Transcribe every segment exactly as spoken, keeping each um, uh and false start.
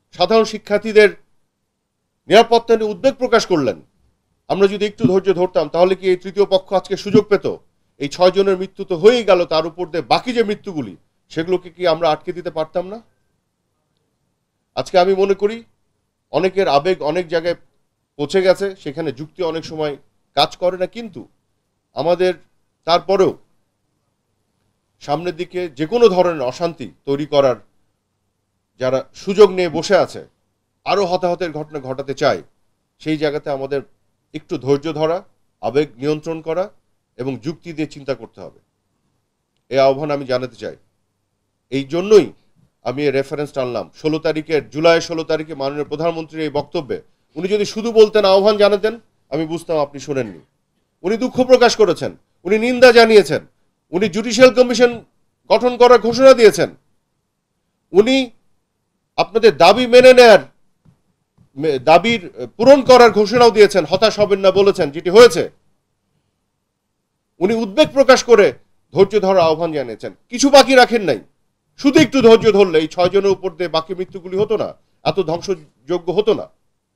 সাধারণ শিক্ষার্থীদের নিরাপত্তা নিয়ে উদ্বেগ প্রকাশ করলেন। আমরা যদি একটু ধৈর্য ধরতাম তাহলে কি এই তৃতীয় পক্ষ আজকে সুযোগ পেত? এই ছয় জনের মৃত্যু তো হয়েই গেল, তার উপর দিয়ে বাকি যে মৃত্যুগুলি সেগুলোকে কি আমরা আটকে দিতে পারতাম না? আজকে আমি মনে করি অনেকের আবেগ অনেক জায়গায় পৌঁছে গেছে, সেখানে যুক্তি অনেক সময় কাজ করে না, কিন্তু আমাদের তারপরেও সামনের দিকে যে কোনো ধরনের অশান্তি তৈরি করার যারা সুযোগ নিয়ে বসে আছে, আরও হতাহতের ঘটনা ঘটাতে চায়, সেই জায়গাতে আমাদের একটু ধৈর্য ধরা, আবেগ নিয়ন্ত্রণ করা এবং যুক্তি দিয়ে চিন্তা করতে হবে। এই আহ্বান আমি জানাতে চাই। এই জন্যই আমি এই রেফারেন্স টানলাম ষোলো তারিখের জুলাই ষোলো তারিখে মাননীয় প্রধানমন্ত্রীর এই বক্তব্যে। উনি যদি শুধু বলতেন, আহ্বান জানাতেন, আমি বুঝতাম আপনি শোনেননি। উনি দুঃখ প্রকাশ করেছেন, উনি নিন্দা জানিয়েছেন, উনি জুডিশিয়াল কমিশন গঠন করার ঘোষণা দিয়েছেন, উনি আপনাদের দাবি মেনে নেয়ার দাবির পূরণ করার ঘোষণাও দিয়েছেন, হতাশ হবেন না বলেছেন, যেটি হয়েছে। উনি উদ্বেগ প্রকাশ করে ধৈর্য ধরার আহ্বান জানিয়েছেন, কিছু বাকি রাখেন নাই। শুধু একটু ধৈর্য ধরলে এই ছয় জনের উপর দিয়ে বাকি মৃত্যুগুলি হতো না, এত ধ্বংসযোগ্য হতো না।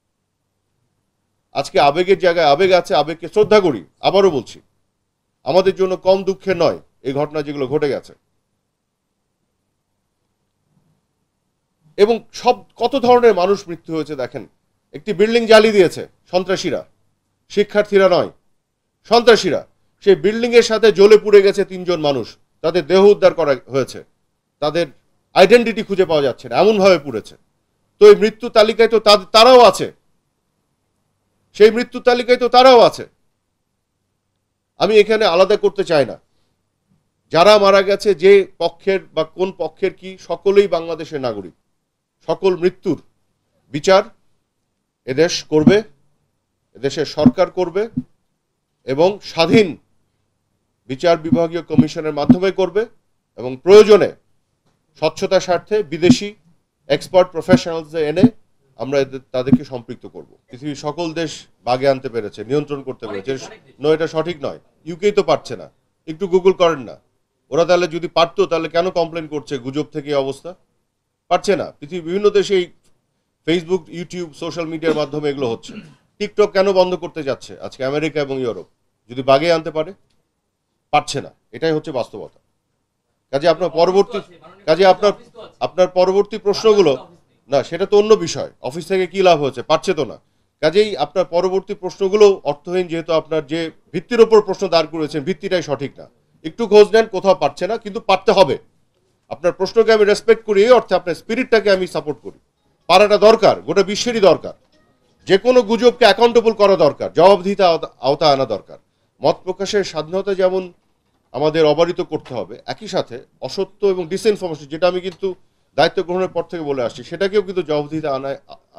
আজকে আবেগের জায়গায় আবেগ আছে, আবেগকে শ্রদ্ধা করি। আবারও বলছি, আমাদের জন্য কম দুঃখের নয় এই ঘটনা যেগুলো ঘটে গেছে। এবং সব কত ধরনের মানুষ মৃত্যু হয়েছে দেখেন। একটি বিল্ডিং জ্বালিয়ে দিয়েছে সন্ত্রাসীরা, শিক্ষার্থীরা নয়, সন্ত্রাসীরা। সেই বিল্ডিং এর সাথে জ্বলে পুড়ে গেছে তিনজন মানুষ, তাদের দেহ উদ্ধার করা হয়েছে, তাদের আইডেন্টিটি খুঁজে পাওয়া যাচ্ছে না, এমনভাবে পুড়েছে। তো এই মৃত্যু তালিকায় তো তারাও আছে, সেই মৃত্যু তালিকায় তো তারাও আছে। আমি এখানে আলাদা করতে চাই না, যারা মারা গেছে যে পক্ষের বা কোন পক্ষের কি, সকলেই বাংলাদেশের নাগরিক। সকল মৃত্যুর বিচার এদেশ করবে, এদেশের সরকার করবে এবং স্বাধীন বিচার বিভাগীয় কমিশনের মাধ্যমে করবে এবং প্রয়োজনে স্বচ্ছতার স্বার্থে বিদেশি এক্সপার্ট প্রফেশনালসদের এনে আমরা তাদেরকে সম্পৃক্ত করব। পৃথিবীর সকল দেশ বাগে আনতে পেরেছে, নিয়ন্ত্রণ করতে পেরেছে। নো, এটা সঠিক নয়। ইউকেই তো পারছে না, একটু গুগল করেন না। ওরা তাহলে যদি পারতো তাহলে কেন কমপ্লেন করছে গুজব থেকে অবস্থা? পারছে না। পৃথিবীর বিভিন্ন দেশে ফেসবুক, ইউটিউব, সোশ্যাল মিডিয়ার মাধ্যমে এগুলো হচ্ছে। টিকটক কেন বন্ধ করতে যাচ্ছে আজকে আমেরিকা এবং ইউরোপ? যদি বাগে আনতে পারে, পারছে না। এটাই হচ্ছে বাস্তবতা। কাজে আপনার পরবর্তী কাজে আপনার আপনার পরবর্তী প্রশ্নগুলো, না সেটা তো অন্য বিষয়, অফিস থেকে কি লাভ হয়েছে, পারছে তো না। কাজেই আপনার পরবর্তী প্রশ্নগুলো অর্থহীন, যেহেতু আপনার যে ভিত্তির ওপর প্রশ্ন দাঁড় করেছেন ভিত্তিটাই সঠিক না। একটু খোঁজ নেন, কোথাও পারছে না, কিন্তু পারতে হবে। আপনার প্রশ্নকে আমি রেসপেক্ট করি, এই অর্থে আপনার স্পিরিটটাকে আমি সাপোর্ট করি। পারাটা দরকার, গোটা বিশ্বেরই দরকার। যে কোনো গুজবকে অ্যাকাউন্টেবল করা দরকার, জবাবদিহিতা আওতা আনা দরকার। মত প্রকাশের স্বাধীনতা যেমন আমাদের অবারিত করতে হবে, একই সাথে অসত্য এবং ডিসইনফরমেশন, যেটা আমি কিন্তু দায়িত্ব গ্রহণের পর থেকে বলে আসছি, সেটাকেও কিন্তু জবাবদিহিতা আনায়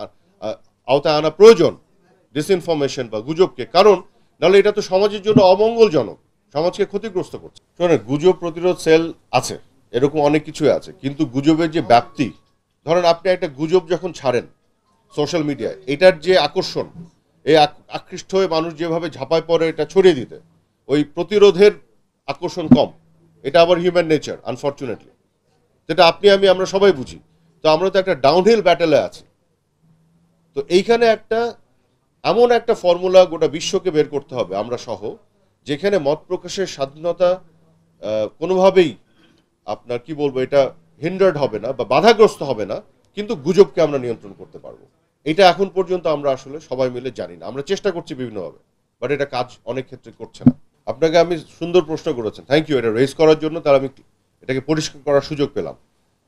আওতায় আনা প্রয়োজন, ডিসইনফরমেশন বা গুজবকে। কারণ নাহলে এটা তো সমাজের জন্য অমঙ্গলজনক, সমাজকে ক্ষতিগ্রস্ত করছে। শোনেন, গুজব প্রতিরোধ সেল আছে, এরকম অনেক কিছুই আছে, কিন্তু গুজবের যে ব্যাপ্তি, ধরেন আপনি একটা গুজব যখন ছাড়েন সোশ্যাল মিডিয়ায়, এটার যে আকর্ষণ, এই আকৃষ্ট হয়ে মানুষ যেভাবে ঝাঁপায় পড়ে এটা ছড়িয়ে দিতে, ওই প্রতিরোধের আকর্ষণ কম। এটা আবার হিউম্যান নেচার, আনফর্চুনেটলি, যেটা আপনি আমি আমরা সবাই বুঝি। তো আমরা তো একটা ডাউনহিল ব্যাটেলে আছি। তো এইখানে একটা এমন একটা ফর্মুলা গোটা বিশ্বকে বের করতে হবে, আমরা সহ, যেখানে মত প্রকাশের স্বাধীনতা কোনোভাবেই আপনার কি বলবো, এটা হিন্ডার্ড হবে না বা বাধাগ্রস্ত হবে না, কিন্তু গুজবকে আমরা নিয়ন্ত্রণ করতে পারবো। এটা এখন পর্যন্ত আমরা আসলে সবাই মিলে জানি না। আমরা চেষ্টা করছি বিভিন্নভাবে, বাট এটা কাজ অনেক ক্ষেত্রে করছে না। আপনাকে আমি সুন্দর প্রশ্ন করেছেন, থ্যাংক ইউ এটা রেজ করার জন্য, তাহলে আমি এটাকে পরিষ্কার করার সুযোগ পেলাম।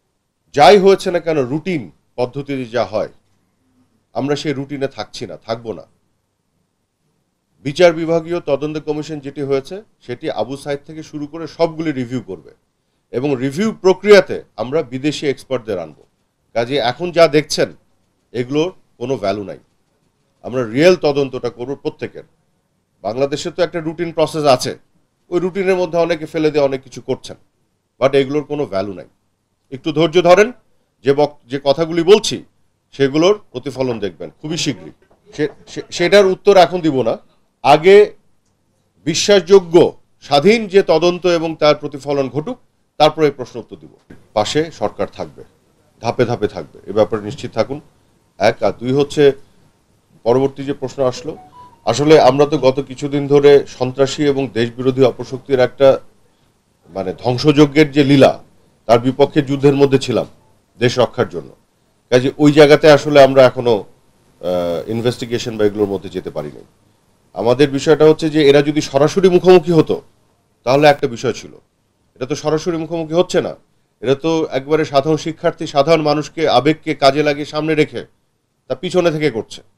যাই হয়েছে না কেন, রুটিন পদ্ধতিতে যা হয়, আমরা সেই রুটিনে থাকছি না, থাকবো না। বিচার বিভাগীয় তদন্ত কমিশন যেটি হয়েছে সেটি আবু সাইদ থেকে শুরু করে সবগুলি রিভিউ করবে এবং রিভিউ প্রক্রিয়াতে আমরা বিদেশি এক্সপার্টদের আনবো। কাজে এখন যা দেখছেন এগুলোর কোনো ভ্যালু নাই। আমরা রিয়েল তদন্তটা করব প্রত্যেকের। বাংলাদেশে তো একটা রুটিন প্রসেস আছে, ওই রুটিনের মধ্যে অনেকে ফেলে দিয়ে অনেক কিছু করছেন, বাট এগুলোর কোনো ভ্যালু নাই। একটু ধৈর্য ধরেন, যে যে কথাগুলি বলছি সেগুলোর প্রতিফলন দেখবেন খুবই শীঘ্রই। সেটার উত্তর এখন দিব না, আগে বিশ্বাসযোগ্য স্বাধীন যে তদন্ত এবং তার প্রতিফলন ঘটুক, তারপরে এই প্রশ্ন উত্তর দিব। পাশে সরকার থাকবে, ধাপে ধাপে থাকবে, এ ব্যাপারে নিশ্চিত থাকুন। এক। আর দুই হচ্ছে পরবর্তী যে প্রশ্ন আসলো, আসলে আমরা তো গত কিছুদিন ধরে সন্ত্রাসী এবং দেশবিরোধী অপশক্তির একটা মানে ধ্বংসযজ্ঞের যে লীলা, তার বিপক্ষে যুদ্ধের মধ্যে ছিলাম দেশ রক্ষার জন্য। কাজে ওই জায়গাতে আসলে আমরা এখনো ইনভেস্টিগেশন বা এগুলোর মধ্যে যেতে পারিনি। আমাদের বিষয়টা হচ্ছে যে এরা যদি সরাসরি মুখোমুখি হতো তাহলে একটা বিষয় ছিল, এটা তো সরাসরি মুখোমুখি হচ্ছে না। এটা তো একবারে সাধারণ শিক্ষার্থী, সাধারণ মানুষকে, আবেগকে কাজে লাগিয়ে সামনে রেখে তা পিছনে থেকে করছে।